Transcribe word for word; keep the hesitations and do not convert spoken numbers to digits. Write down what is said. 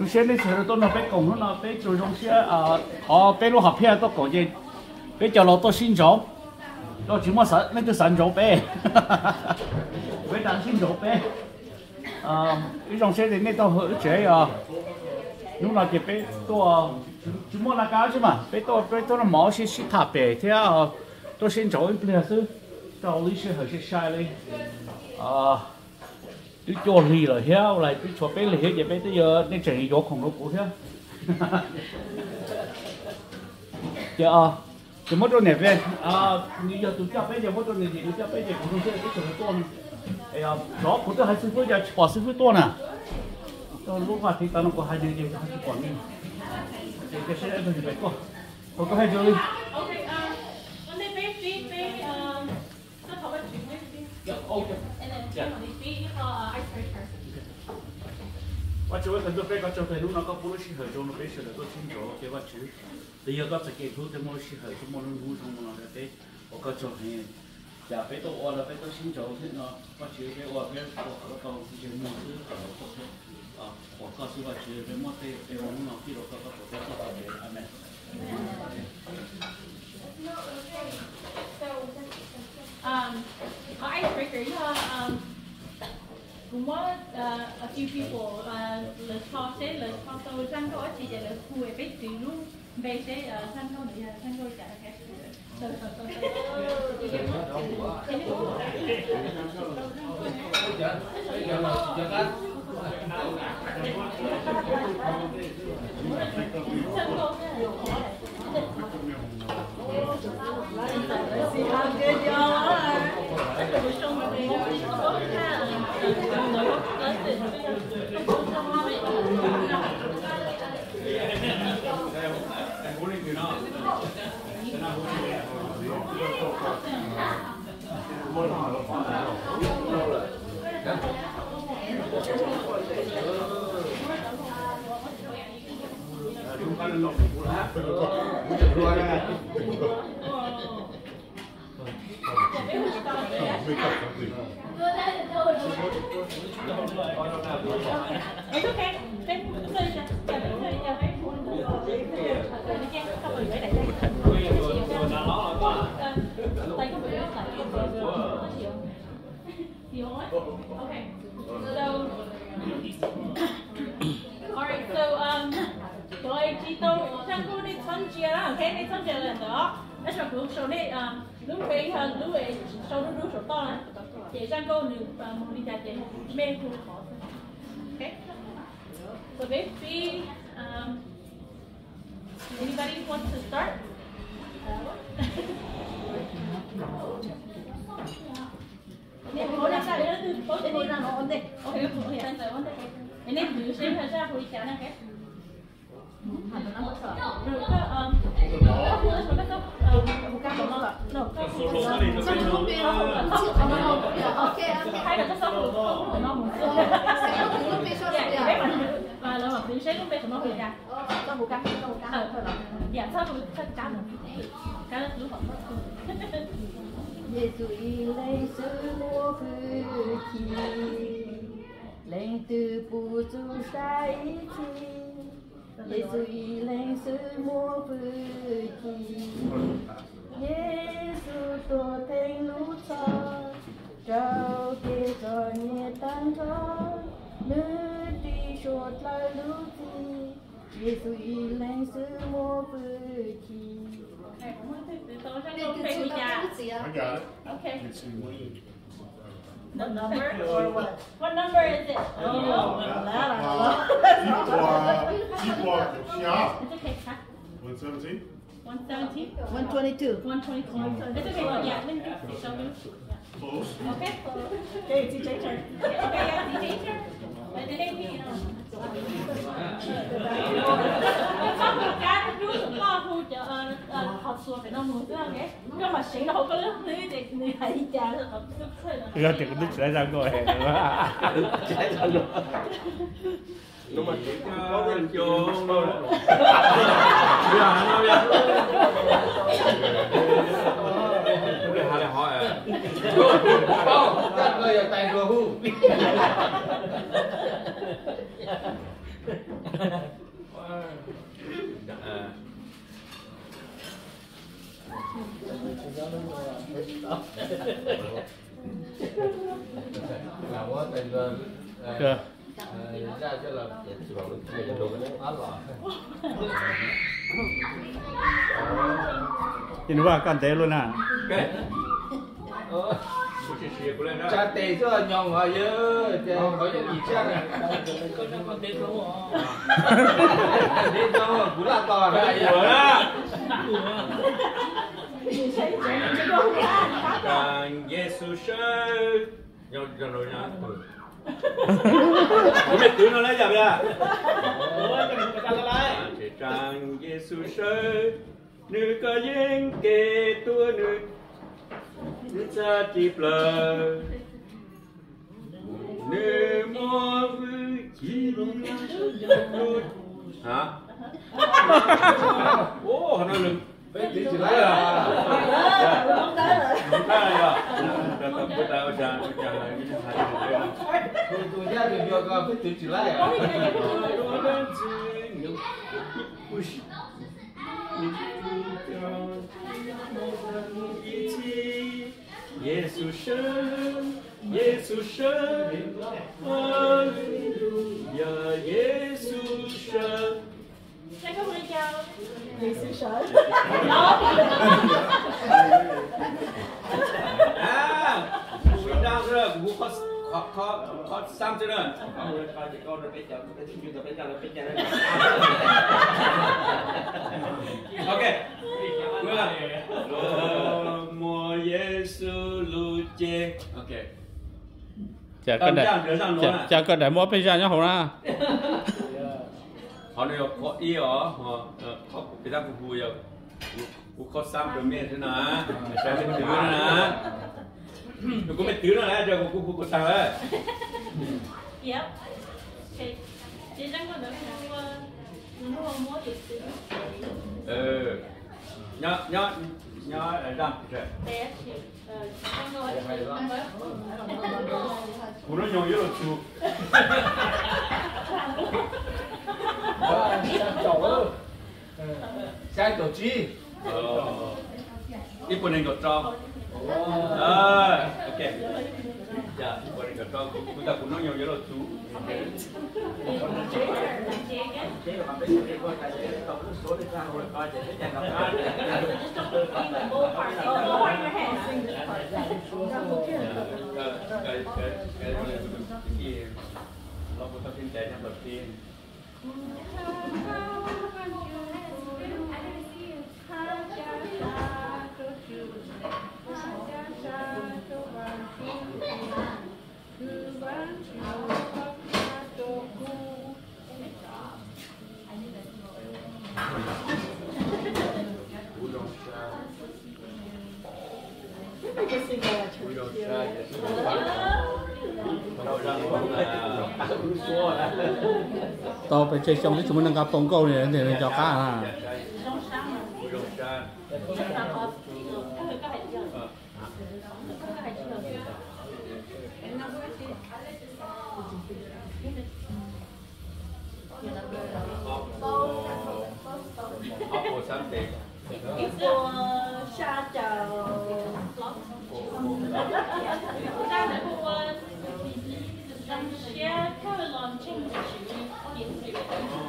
有些那时候都那边讲那边做东西啊，哦，边路合片都搞些，边叫老多新州，到什么山那个山州边，边当新州边，啊，一种些人那都好这啊，弄那个边多，什么那个什么，边多边多那毛些西塔边，这啊，都新州一边是，到那些好些晒嘞，啊。đi cho lì rồi heo lại đi cho bé lì hết vậy bé tới giờ nên chạy vô không có cũ heo giờ giờ mất rồi nè bé à giờ tụi cháu bé giờ mất rồi nè tụi cháu bé giờ cũng không chơi cái trò to này à đó cũng tôi hai sư phụ giờ bỏ sư phụ to nè tôi lúc mà thì tao nó có hai đứa gì hai đứa còn đi thì cái xe em thì phải có có có hai đứa điว่าจะว่าเป็นตัวเป้ก็จะเป็นรู้นะก็พูดสิ่งเหตุจงเป็นสิ่งตัวสิ่งโจเกี่ยวกับชื่อแต่ยังก็จะเกี่ยวกับมันสิ่งเหตุมันรู้ทั้งมันเลยเป้ก็จะเห็นจะไปตัวอ่อนแล้วไปตัวสิ่งโจที่เนาะว่าชื่อไปอ่อนไปตัวเขาต้องจะมั่วซื้อเขาก็อ่าผมก็ซื้อว่าชื่อไปมั่วเตะไปวันนู้นที่เราก็ก็ตัวก็ตัวเป็นอันนั้น Um, icebreaker, you know, um, what uh, a few people, uh, let's talk, say, let's talk, so some go to the who a bit to you, they say, uh, some go to the some go to the so, so, so, see how good y'all are. It's okay. Okay. So, all right. So, um, rồi chị tôi sang cô đi phân chia đó, ok? Đi phân chia là đó. Nó sẽ cũng số này, um, lúc về hơn lúc về số nó số to là chị sang cô được một đi trả tiền mê cô khó. Okay. So maybe um, anybody wants to start? Nè, cô đang ra đấy, từ cô đến đây là nó ổn định. Ok, ok, đang tới ổn định. Cái này từ xem thời gian cô đi kéo này cái. Rồi có um, có số các cấp um, các số nào? No, các số số này nó sẽ không biết đâu. Ok, hai là các số không của nó một số. Sẽ không biết biết số gì à? Và là mà biết sẽ không biết số nó gì à? Các bộ các số các thôi là. Dạ, sao tôi chắc chắn rồi. Cái đó cứ hỏi. Giêsu lấy sự mua phu chi, lên từ phụ du sai chi. Giêsu lấy sự mua phu chi, Giêsu tổ thành lũ cho, trao kê cho nhẹ tan cho, nữ đi chốt lại lũ chi. Giêsu lấy sự mua phu chi. Okay, I got it. Okay. The number or what? What number is it? Oh, no. It's okay, huh? one seventeen? one seventeen? one twenty-two. one twenty-two. It's okay, well, yeah, let me show you. Close. Okay. Okay, D J turn. Okay, yeah, D J turn. But it ain't me, you know. Xong rồi cá nó rút xuống lo thu cho học xuống phải nó muốn ra cái nhưng mà xính nó không có lớp nữa thì người thấy cha nó học sức thôi là Rồi thì cũng sẽ ra ngồi hè nữa. Sẽ ra rồi. Nhưng mà chỉ có cái trường thôi. Bây giờ hả nó bây Lúc này hả lại hỏi à? Không, các người ở tại rùa hưu. Là quá tình rồi. Chưa. Ra cho là để cho đồ nó hết rồi. Thì nó vào cản tế luôn à. Cha tê cho nhong ở dưới, có những gì chứ này. Con tế luôn hả? Đi cho cú la to rồi. Càng Giêsu sơi, nhau cho nó nhá. Bố mẹ tướng nó lấy giờ bây giờ. Càng Giêsu sơi, nữ có những kẻ tua nữ, nữ cha chỉ plờ, nữ mua vui chỉ luôn luôn. Hả? Ô, nó lưng. Phải chỉ chỉ lấy à? Không tới rồi. Không tới rồi. Tập tập bữa tao cha cha tôi tôi ra được vô coi phải chỉ chỉ lấy à? Giêsu生，耶稣生，哈利路亚，耶稣生。 Chắc không đi chào. Vì sự sợ. À, cú đau rồi, cú khó khó khó khó xăm chứ nữa. Coi chỉ con được cái chợ, cái thứ như là cái chợ là cái chợ đấy. Ok. Mưa mùa Giêsu luce. Ok. Chả cần để chả, chả cần để mua bây giờ nhá hổ ra. Họ này có ý ở họ họ người ta phục vụ giờ cú khó xăm được miệng thế nào, sẽเป็นตื้อนะดูกูไม่ตื้อแล้วนะเดี๋ยวกูกูกูสั่งเลย Yep. Okay. Chị đang có được mua mua mua mua gì xíu. Ừ. Nhớ nhớ nhớ ở đâu rồi. Bé chị ờ đang ngồi ăn với. Cú nó nhồi vô chú. Sai tổ chi. Ờ. Ít bữa nay gọt cho. Ờ, ok. Dạ, ít bữa nay gọt cho. Chúng ta cũng nói nhiều vô chú. Chế là biết cái coi cái cái tổng số đi ra rồi coi để cái gặp ai. Cái cái cái cáiเราก็ต้องใจทำแบบนี้ Tao phải chơi trong cái chúng mình đang gặp phong câu này để cho cá à. Sa chào. Đang là cô đang share các lần trên